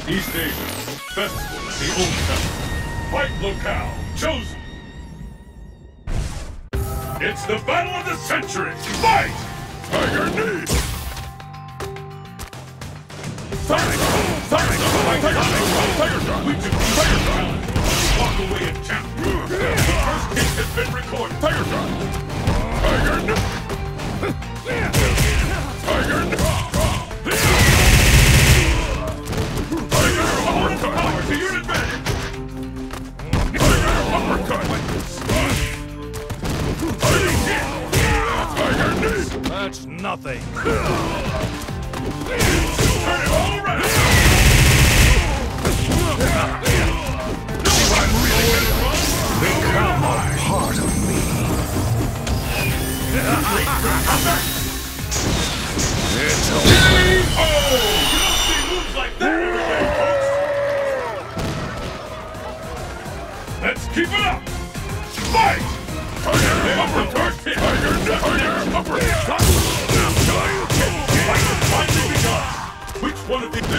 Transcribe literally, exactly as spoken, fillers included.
East Asia. Festival at the Old Town. Fight locale chosen. It's the battle of the century. Fight! Tiger knee. Tiger Tiger Tiger Tiger Tiger We took Tiger Drive. Walk away in champ. The first hit has been recorded. Tiger Drive. Tiger knee. Tiger knee. Tiger uppercut. Power to your advantage. Tiger uppercut. Tiger knee. That's nothing. Turn it all around. I'm really gonna run. Become a part of me. It's over. Oh! You don't see moves like that every day, folks. Let's keep it up. Fight! Tiger uppercut. Tiger Tiger uppercut. Fight has finally begun. Which one of these?